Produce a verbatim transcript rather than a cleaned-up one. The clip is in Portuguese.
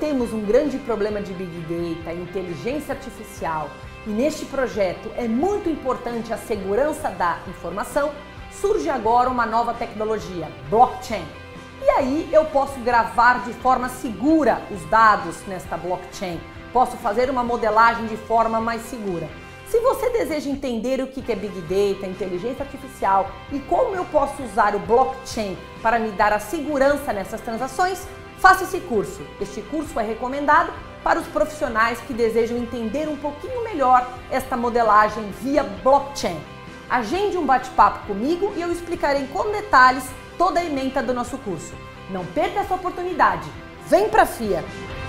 temos um grande problema de Big Data, inteligência artificial, e neste projeto é muito importante a segurança da informação, surge agora uma nova tecnologia, blockchain. E aí eu posso gravar de forma segura os dados nesta blockchain, posso fazer uma modelagem de forma mais segura. Se você deseja entender o que é Big Data, inteligência artificial e como eu posso usar o blockchain para me dar a segurança nessas transações, faça esse curso. Este curso é recomendado para os profissionais que desejam entender um pouquinho melhor esta modelagem via blockchain. Agende um bate-papo comigo e eu explicarei com detalhes toda a ementa do nosso curso. Não perca essa oportunidade. Vem pra FIA!